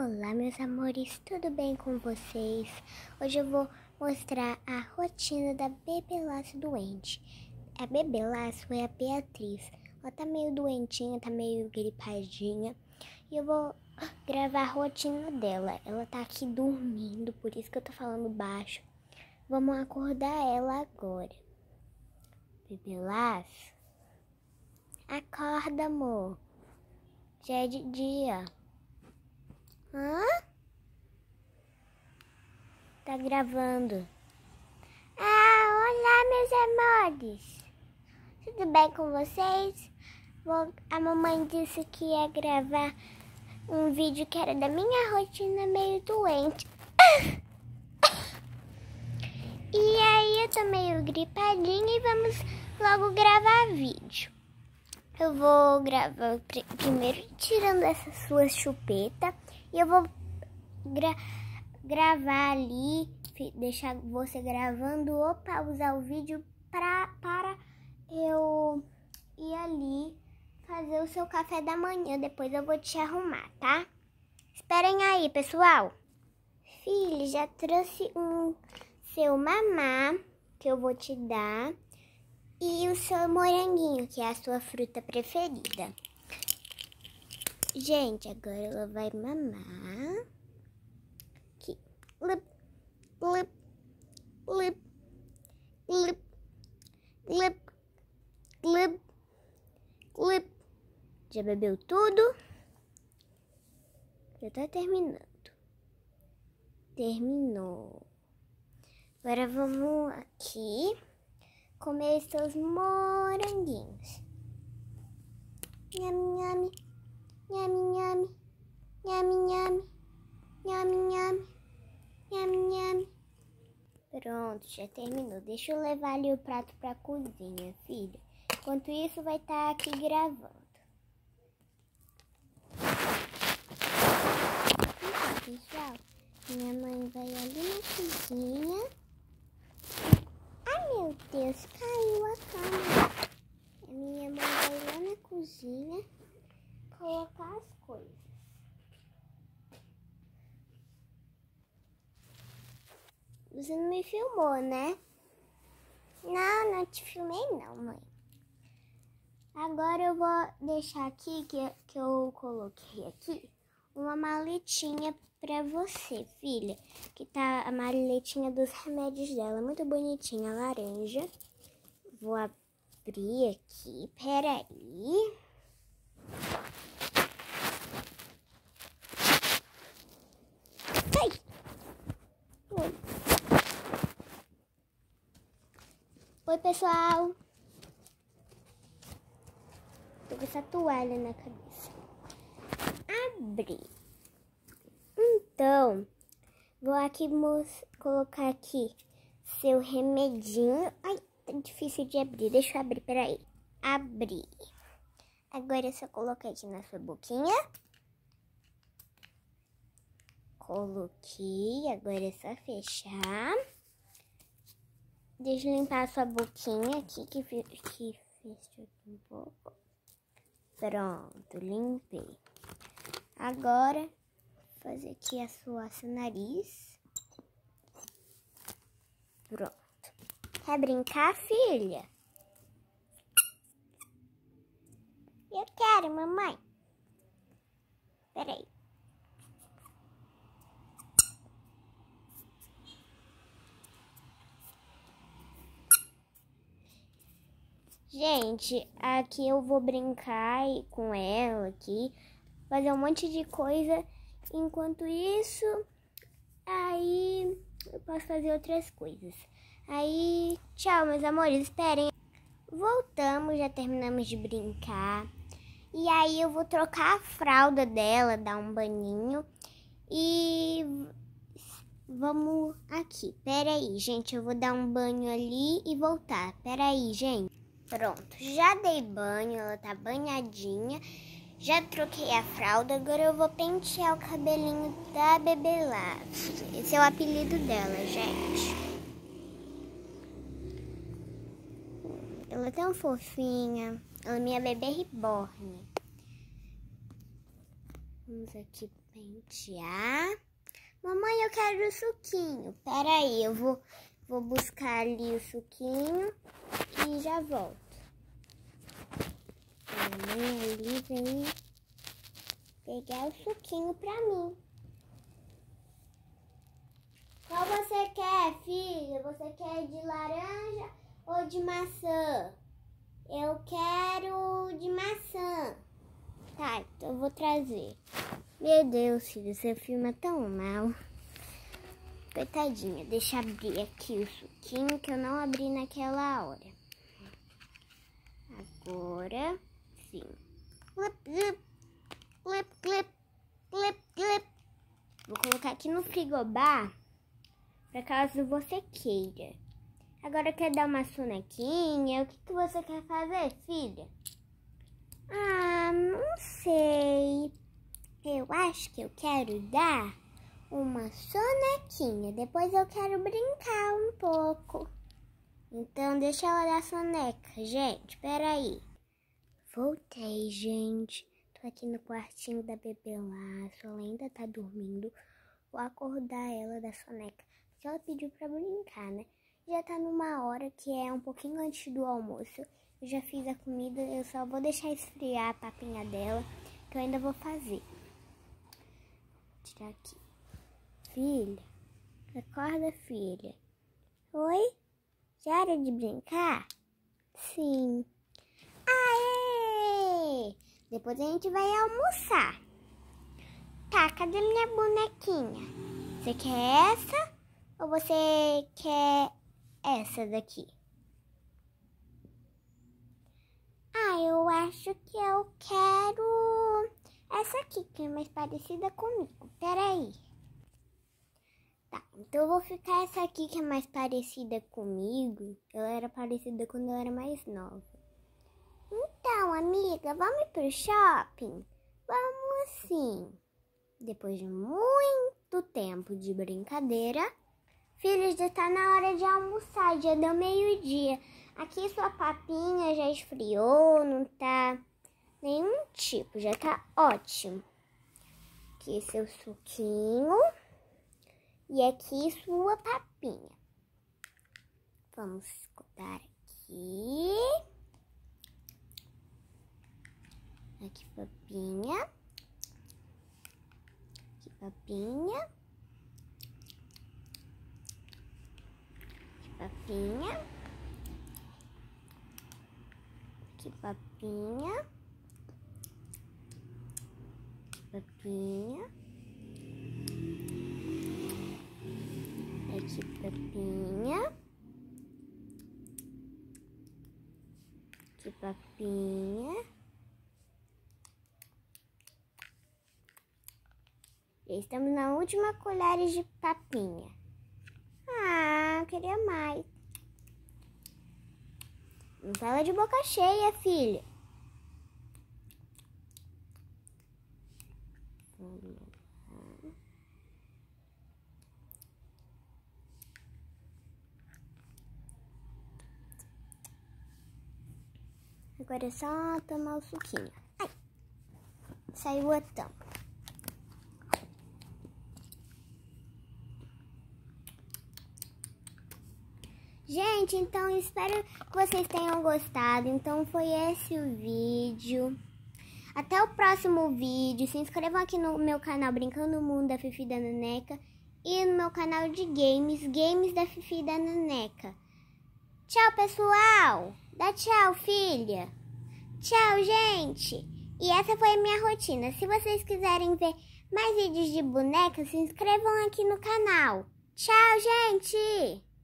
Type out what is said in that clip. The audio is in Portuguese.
Olá, meus amores, tudo bem com vocês? Hoje eu vou mostrar a rotina da Bebê Laço doente. A Bebê Laço é a Beatriz. Ela tá meio doentinha, tá meio gripadinha. E eu vou gravar a rotina dela. Ela tá aqui dormindo, por isso que eu tô falando baixo. Vamos acordar ela agora. Bebê Laço, acorda, amor. Já é de dia. Hã? Tá gravando. Olá, meus amores. Tudo bem com vocês? A mamãe disse que ia gravar um vídeo que era da minha rotina meio doente. E aí eu tô meio gripadinha e vamos logo gravar vídeo. Eu vou gravar primeiro tirando essa sua chupeta e eu vou gravar ali, deixar você gravando ou pausar o vídeo para eu ir ali fazer o seu café da manhã. Depois eu vou te arrumar, tá? Esperem aí, pessoal. Filho, já trouxe seu mamá que eu vou te dar e o seu moranguinho, que é a sua fruta preferida. Gente, agora ela vai mamar. Aqui. Lip, lip, lip, lip, lip, lip, lip. Já bebeu tudo? Já tá terminando. Terminou. Agora vamos aqui comer seus moranguinhos. Nham, nham, nham, nham, nham, nham, nham, nham, nham, nham. Pronto, já terminou. Deixa eu levar ali o prato pra cozinha, filha. Enquanto isso, vai estar aqui gravando. Então, pessoal, minha mãe vai ali na cozinha. Ai, meu Deus, caiu a câmera. A minha mãe vai lá na cozinha colocar as coisas. Você não me filmou, né? Não te filmei não, mãe. Agora eu vou deixar aqui, que eu coloquei aqui, uma maletinha pra você, filha. Que tá a maletinha dos remédios dela, muito bonitinha, laranja. Vou abrir aqui, peraí. Ai! Oi, pessoal. Tô com essa toalha na cabeça. Abri. Então, vou aqui colocar aqui seu remedinho. Ai, tá difícil de abrir. Deixa eu abrir, peraí. Abri. Agora é só colocar aqui na sua boquinha. Coloquei. Agora é só fechar. Deixa eu limpar a sua boquinha aqui, que fechou aqui um pouco. Pronto, limpei. Agora, vou fazer aqui a sua nariz. Pronto. Quer brincar, filha? Eu quero, mamãe. Peraí. Gente, aqui eu vou brincar com ela aqui, fazer um monte de coisa. Enquanto isso, aí eu posso fazer outras coisas. Aí, tchau, meus amores, esperem. Voltamos, já terminamos de brincar. E aí eu vou trocar a fralda dela, dar um banhinho. E vamos aqui. Pera aí, gente, eu vou dar um banho ali e voltar. Pera aí, gente. Pronto, já dei banho, ela tá banhadinha. Já troquei a fralda, agora eu vou pentear o cabelinho da Bebê Laço. Esse é o apelido dela, gente. Ela é tão fofinha. Ela é minha bebê reborn. Vamos aqui pentear. Mamãe, eu quero o suquinho. Pera aí, eu vou buscar ali o suquinho e já volto. Mamãe ali vem pegar o suquinho pra mim. Qual você quer, filha? Você quer de laranja ou de maçã? Eu quero de maçã. Tá, então eu vou trazer. Meu Deus, filho, seu filme é tão mal. Coitadinha, deixa eu abrir aqui o suquinho que eu não abri naquela hora. Agora, sim. Clip, clip, clip, clip, clip, clip. Vou colocar aqui no frigobar, para caso você queira. Agora quer dar uma sonequinha? O que você quer fazer, filha? Ah, não sei. Eu acho que eu quero dar uma sonequinha. Depois eu quero brincar um pouco. Então deixa ela dar soneca, gente. Peraí. Voltei, gente. Tô aqui no quartinho da bebê lá. Sua ainda tá dormindo. Vou acordar ela da soneca. Porque ela pediu pra brincar, né? Já tá numa hora que é um pouquinho antes do almoço. Eu já fiz a comida. Eu só vou deixar esfriar a papinha dela, que eu ainda vou fazer. Tirar aqui. Filha, acorda, filha. Oi? Já era de brincar? Sim. Aê! Depois a gente vai almoçar. Tá, cadê minha bonequinha? Você quer essa ou você quer essa daqui? Eu acho que eu quero essa aqui, que é mais parecida comigo. Peraí. Tá, então eu vou ficar essa aqui que é mais parecida comigo. Ela era parecida quando eu era mais nova. Então, amiga, vamos pro shopping? Vamos sim. Depois de muito tempo de brincadeira, filhos, já tá na hora de almoçar, já deu meio-dia. Aqui sua papinha já esfriou, não tá nenhum tipo, já tá ótimo. Aqui seu suquinho e aqui sua papinha. Vamos escutar aqui. Aqui papinha. Aqui papinha. Aqui papinha. Aqui papinha. Papinha. Aqui papinha. Aqui papinha. E estamos na última colher de papinha. Eu queria mais. Não fala de boca cheia, filha. Agora é só tomar o suquinho. Ai, saiu a tampa. Gente, então espero que vocês tenham gostado. Então foi esse o vídeo. Até o próximo vídeo. Se inscrevam aqui no meu canal Brincando no Mundo da Fifi e da Neneca. E no meu canal de Games da Fifi e da Neneca. Tchau, pessoal. Dá tchau, filha. Tchau, gente. E essa foi a minha rotina. Se vocês quiserem ver mais vídeos de bonecas, se inscrevam aqui no canal. Tchau, gente.